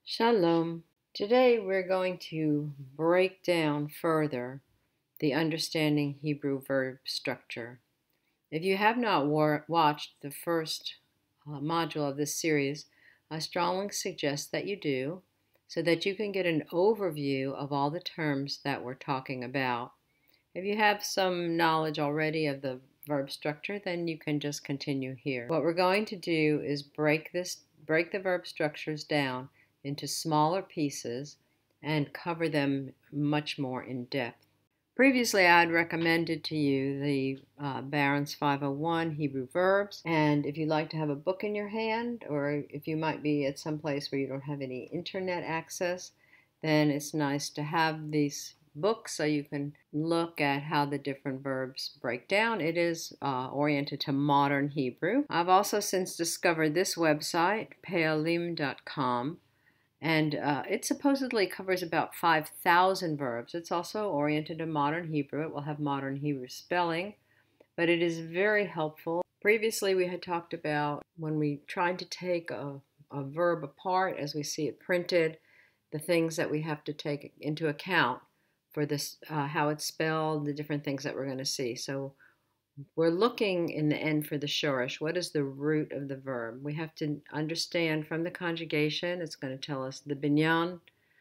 Shalom. Today we're going to break down further the understanding Hebrew verb structure. If you have not watched the first module of this series, I strongly suggest that you do so that you can get an overview of all the terms that we're talking about. If you have some knowledge already of the verb structure, then you can just continue here. What we're going to do is break the verb structures down into smaller pieces and cover them much more in depth. Previously, I had recommended to you the Barron's 501 Hebrew verbs, and if you'd like to have a book in your hand, or if you might be at some place where you don't have any internet access, then it's nice to have these books so you can look at how the different verbs break down. It is oriented to modern Hebrew. I've also since discovered this website, pealim.com, and it supposedly covers about 5,000 verbs. It's also oriented to modern Hebrew. It will have modern Hebrew spelling, but it is very helpful. Previously, we had talked about when we tried to take a verb apart as we see it printed, the things that we have to take into account for this, how it's spelled, the different things that we're going to see. So we're looking in the end for the shorish. What is the root of the verb? We have to understand from the conjugation. It's going to tell us the binyan,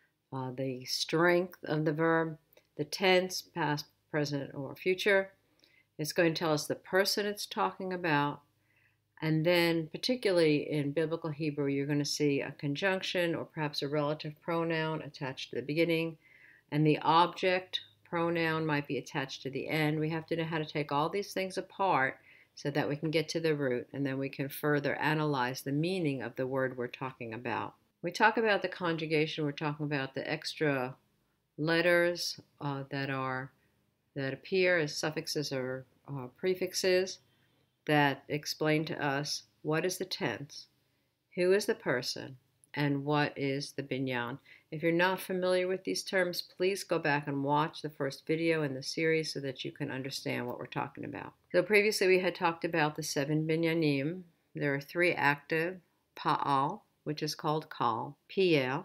the strength of the verb, the tense, past, present, or future. It's going to tell us the person it's talking about. And then, particularly in biblical Hebrew, you're going to see a conjunction or perhaps a relative pronoun attached to the beginning, and the object pronoun might be attached to the end. We have to know how to take all these things apart so that we can get to the root, and then we can further analyze the meaning of the word we're talking about. We talk about the conjugation. We're talking about the extra letters that appear as suffixes or prefixes that explain to us what is the tense, who is the person, and what is the binyan. If you're not familiar with these terms, please go back and watch the first video in the series so that you can understand what we're talking about. So previously we had talked about the 7 binyanim. There are 3 active, pa'al, which is called kal, piel,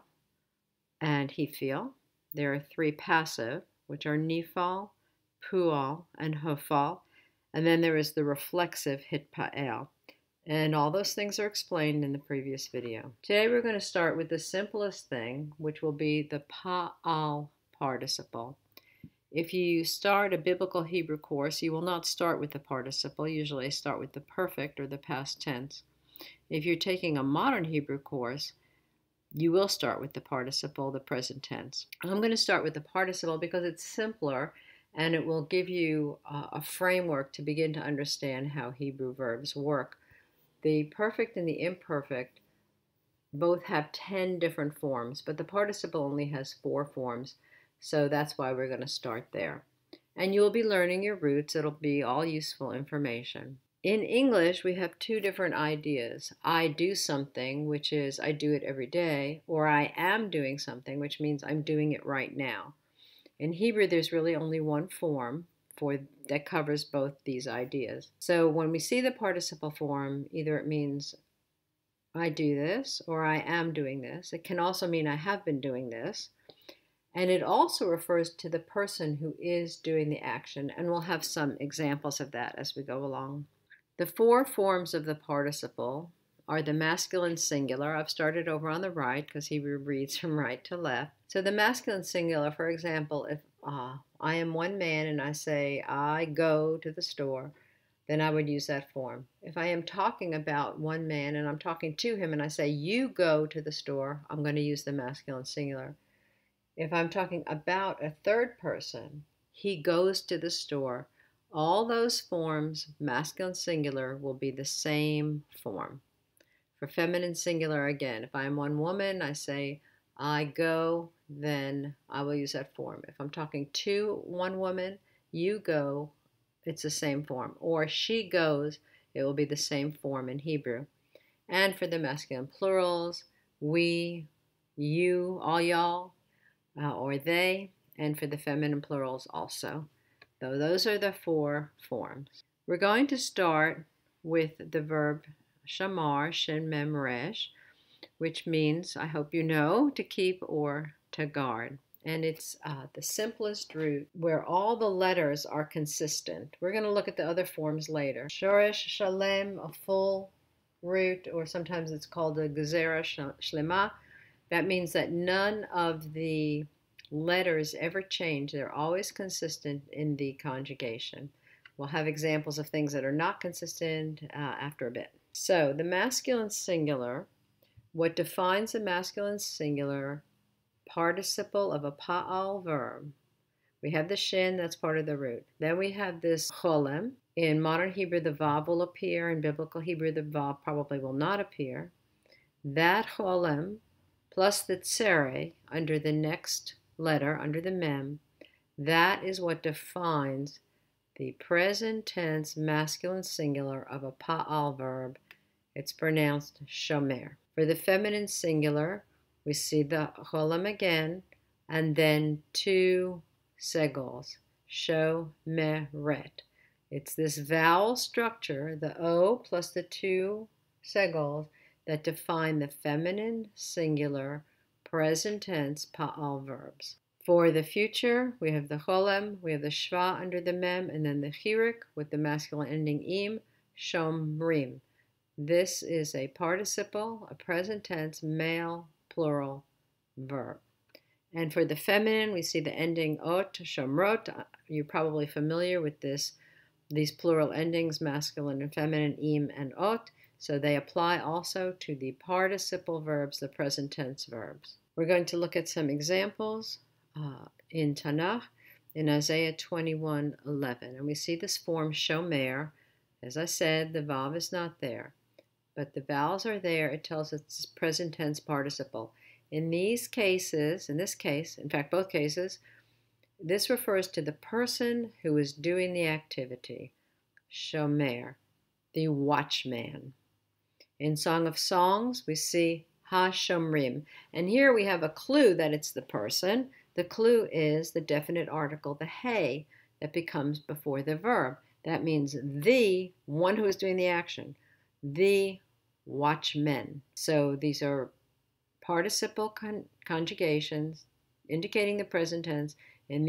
and hifil. There are 3 passive, which are nifal, pual, and hofal. And then there is the reflexive hitpa'el. And all those things are explained in the previous video. Today we're going to start with the simplest thing, which will be the pa'al participle. If you start a biblical Hebrew course, you will not start with the participle. Usually I start with the perfect or the past tense. If you're taking a modern Hebrew course, you will start with the participle, the present tense. I'm going to start with the participle because it's simpler and it will give you a framework to begin to understand how Hebrew verbs work. The perfect and the imperfect both have 10 different forms, but the participle only has 4 forms, so that's why we're going to start there. And you'll be learning your roots. It'll be all useful information. In English, we have 2 different ideas. I do something, which is I do it every day, or I am doing something, which means I'm doing it right now. In Hebrew, there's really only one form that covers both these ideas. So when we see the participle form, either it means I do this or I am doing this. It can also mean I have been doing this. And it also refers to the person who is doing the action, and we'll have some examples of that as we go along. The 4 forms of the participle are the masculine singular. I've started over on the right because Hebrew reads from right to left. So the masculine singular, for example, if I am one man and I say I go to the store, then I would use that form. If I am talking about one man and I'm talking to him and I say you go to the store, I'm going to use the masculine singular. If I'm talking about a third person, he goes to the store, all those forms, masculine singular, will be the same form. For feminine singular, again, if I am one woman, I say I go, then I will use that form. If I'm talking to one woman, you go, it's the same form. Or she goes, it will be the same form in Hebrew. And for the masculine plurals, we, you, all y'all, or they, and for the feminine plurals also. So those are the 4 forms. We're going to start with the verb shamar, shin, mem, resh, which means, I hope you know, to keep or to guard. And it's the simplest root where all the letters are consistent. We're going to look at the other forms later. Shoresh shalem, a full root, or sometimes it's called a gezerah shlema. That means that none of the letters ever change. They're always consistent in the conjugation. We'll have examples of things that are not consistent after a bit. So the masculine singular, what defines the masculine singular participle of a pa'al verb? We have the shin, that's part of the root. Then we have this cholem. In modern Hebrew, the vav will appear. In biblical Hebrew, the vav probably will not appear. That cholem plus the tsere under the next letter, under the mem, that is what defines the present tense masculine singular of a pa'al verb. It's pronounced shomer. For the feminine singular, we see the cholem again, and then two segols, shomeret. It's this vowel structure, the O plus the two segols, that define the feminine singular present tense pa'al verbs. For the future, we have the cholem, we have the shva under the mem, and then the chirik with the masculine ending im, shomrim. This is a participle, a present tense, male, plural verb. And for the feminine, we see the ending ot, shomrot. You're probably familiar with these plural endings, masculine and feminine, im and ot. So they apply also to the participle verbs, the present tense verbs. We're going to look at some examples in Tanakh, in Isaiah 21:11. And we see this form shomer. As I said, the vav is not there, but the vowels are there. It tells us it's present tense participle. In these cases, in this case, in fact, both cases, this refers to the person who is doing the activity, shomer, the watchman. In Song of Songs, we see ha-shomrim. And here we have a clue that it's the person. The clue is the definite article, the he, that becomes before the verb. That means the one who is doing the action, the watchmen. So these are participle conjugations indicating the present tense. In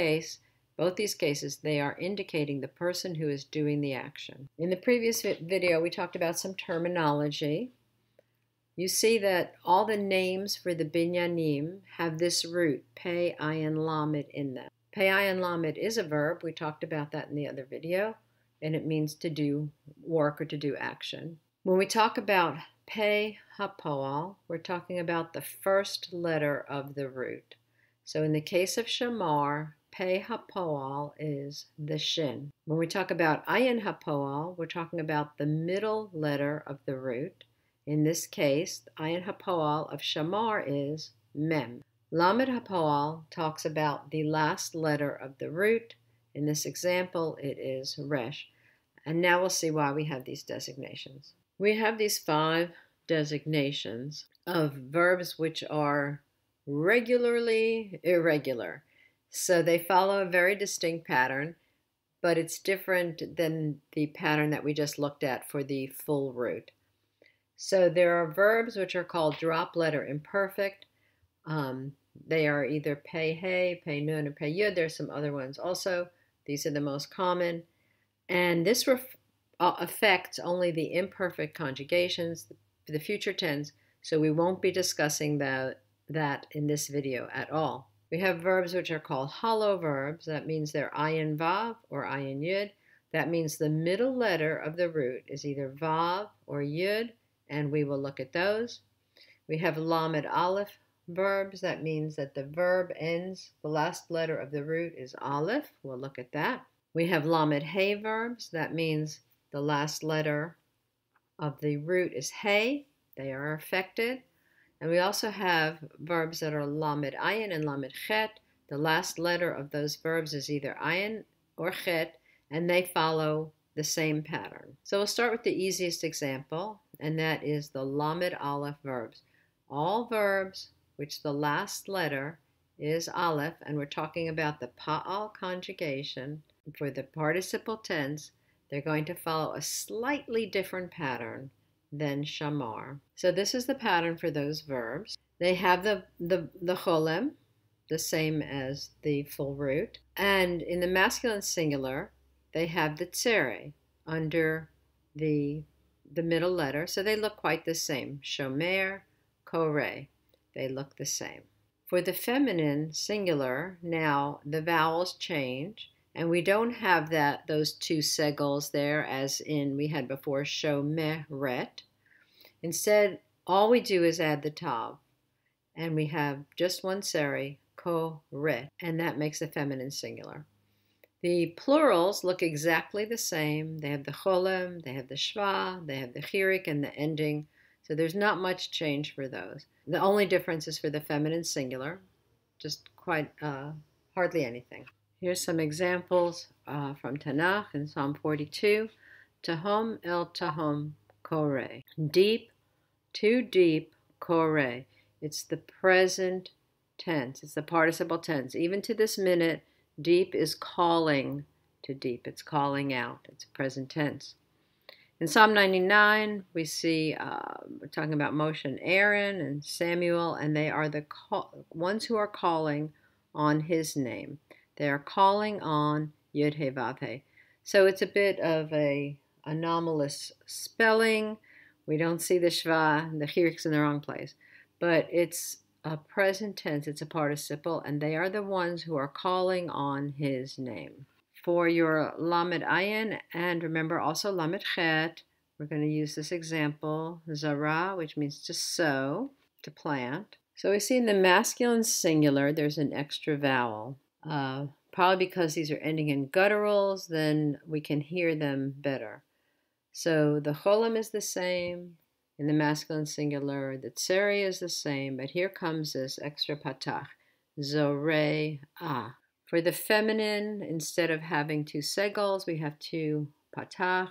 both these cases, they are indicating the person who is doing the action. In the previous video, we talked about some terminology. You see that all the names for the binyanim have this root, pei, ayin, lamed, in them. Pei, ayin, lamed is a verb. We talked about that in the other video, and it means to do work or to do action. When we talk about pei hapoal, we're talking about the first letter of the root. So in the case of shamar, pei hapoal is the shin. When we talk about ayin hapoal, we're talking about the middle letter of the root. In this case, ayin hapoal of shamar is mem. Lamed hapoal talks about the last letter of the root. In this example, it is resh. And now we'll see why we have these designations. We have these 5 designations of verbs which are regularly irregular. So they follow a very distinct pattern, but it's different than the pattern that we just looked at for the full root. So there are verbs which are called drop letter imperfect. They are either pei he, pei nun, or pei yud. There's some other ones also. These are the most common. And this affects only the imperfect conjugations, the future tense, so we won't be discussing that in this video at all. We have verbs which are called hollow verbs. That means they're ayin vav or ayin yud. That means the middle letter of the root is either vav or yud, and we will look at those. We have lamed aleph verbs. That means that the verb ends, the last letter of the root is aleph. We'll look at that. We have lamed he verbs. That means the last letter of the root is he. They are affected. And we also have verbs that are lamed ayin and lamed chet. The last letter of those verbs is either ayin or chet, and they follow the same pattern. So we'll start with the easiest example, and that is the lamed aleph verbs. All verbs which the last letter is aleph, and we're talking about the pa'al conjugation for the participle tense, they're going to follow a slightly different pattern then shamar. So this is the pattern for those verbs. They have the cholem, the same as the full root. And in the masculine singular, they have the tsere under the middle letter. So they look quite the same. Shomer, kore. They look the same. For the feminine singular, now the vowels change. And we don't have those two segals there as in we had before, shomeret. Instead, all we do is add the tav. And we have just one seri, ko-re, and that makes the feminine singular. The plurals look exactly the same. They have the cholem, they have the shva, they have the chirik and the ending. So there's not much change for those. The only difference is for the feminine singular, just quite hardly anything. Here's some examples from Tanakh in Psalm 42. Tahom el tahom kore. Deep, too deep, kore. It's the present tense. It's the participle tense. Even to this minute, deep is calling to deep. It's calling out. It's present tense. In Psalm 99, we see, we're talking about Moshe and Aaron and Samuel, and they are the ones who are calling on his name. They are calling on Yud He Vav He. So it's a bit of a anomalous spelling. We don't see the shva, the chirik's in the wrong place. But it's a present tense, it's a participle, and they are the ones who are calling on his name. For your lamed ayin, and remember also lamed chet, we're going to use this example, zara, which means to sow, to plant. So we see in the masculine singular, there's an extra vowel. Probably because these are ending in gutturals, then we can hear them better. So the cholem is the same. In the masculine singular, the tseri is the same, but here comes this extra patach, zore-ah. For the feminine, instead of having two segals, we have two patach,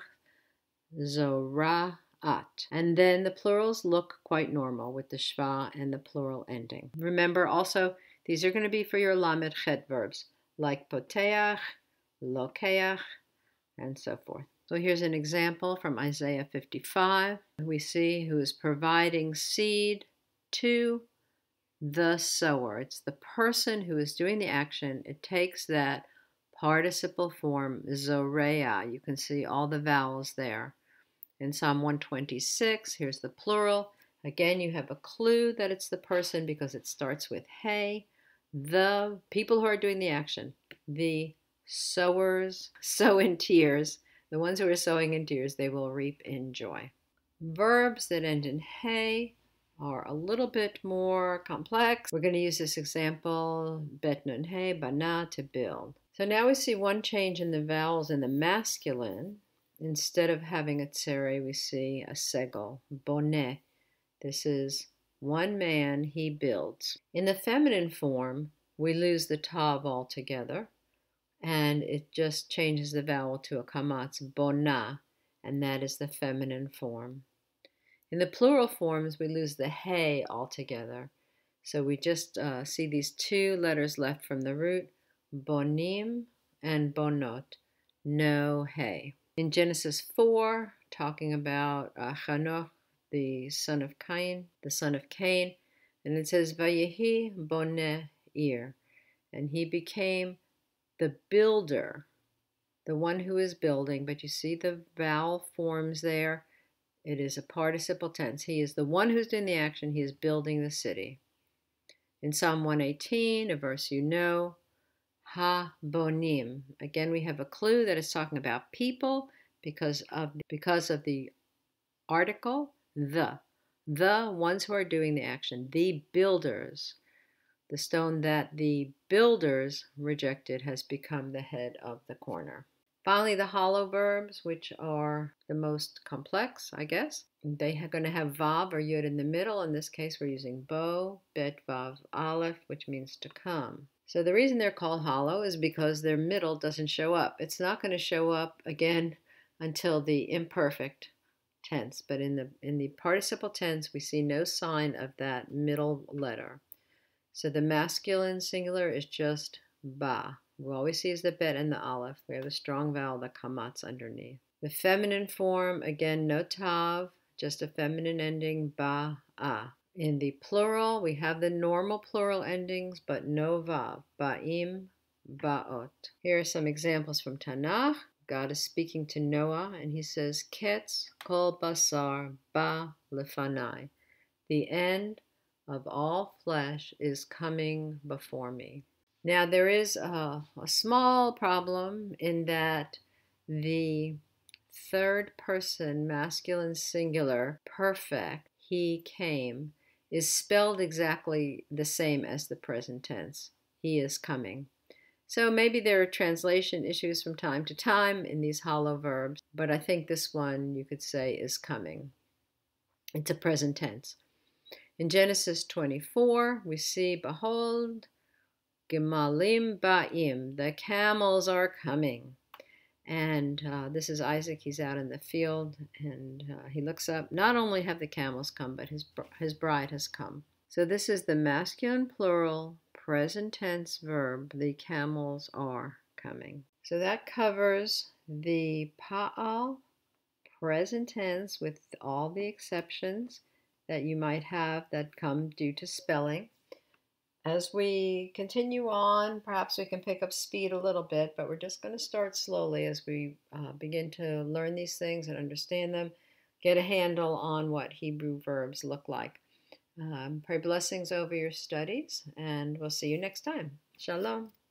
zora-at. And then the plurals look quite normal with the shva and the plural ending. Remember also, these are going to be for your lamed chet verbs, like poteach, lokeach, and so forth. So here's an example from Isaiah 55. We see who is providing seed to the sower. It's the person who is doing the action. It takes that participle form, zorea. You can see all the vowels there. In Psalm 126, here's the plural. Again, you have a clue that it's the person because it starts with hey. The people who are doing the action, the sowers, sow in tears. The ones who are sowing in tears, they will reap in joy. Verbs that end in hey are a little bit more complex. We're going to use this example, bet nun hey, bana, to build. So now we see one change in the vowels in the masculine. Instead of having a tsere, we see a segel, boneh. This is one man, he builds. In the feminine form, we lose the tav altogether, and it just changes the vowel to a kamatz, bona, and that is the feminine form. In the plural forms, we lose the hey altogether. So we just see these two letters left from the root, bonim and bonot, no hey. In Genesis 4, talking about Chanoch, the son of Cain, and it says, Vayehi boneh ir, and he became the builder, the one who is building, but you see the vowel forms there. It is a participle tense. He is the one who's doing the action. He is building the city. In Psalm 118, a verse you know, ha bonim. Again, we have a clue that it's talking about people because of the article, the ones who are doing the action, the builders. The stone that the builders rejected has become the head of the corner. Finally, the hollow verbs, which are the most complex, I guess. They are going to have vav or yud in the middle. In this case, we're using bo, bet, vav, aleph, which means to come. So the reason they're called hollow is because their middle doesn't show up. It's not going to show up again until the imperfect tense. But in the participle tense, we see no sign of that middle letter. So the masculine singular is just ba. We always see is the bet and the aleph. We have a strong vowel, the kamatz, underneath. The feminine form, again, no tav, just a feminine ending, ba'a. In the plural, we have the normal plural endings, but no vav, ba'im, ba'ot. Here are some examples from Tanakh. God is speaking to Noah, and he says, Ketz kol basar ba lefanai. The end of all flesh is coming before me. Now, there is a small problem in that the third person masculine singular perfect, he came, is spelled exactly the same as the present tense. He is coming. So maybe there are translation issues from time to time in these hollow verbs, but I think this one you could say is coming. It's a present tense. In Genesis 24, we see, behold, Gemalim ba'im, the camels are coming. And this is Isaac. He's out in the field, and he looks up. Not only have the camels come, but his bride has come. So this is the masculine plural present tense verb. The camels are coming. So that covers the pa'al present tense with all the exceptions that you might have that come due to spelling. As we continue on, perhaps we can pick up speed a little bit, but we're just going to start slowly as we begin to learn these things and understand them, get a handle on what Hebrew verbs look like. Pray blessings over your studies, and we'll see you next time. Shalom.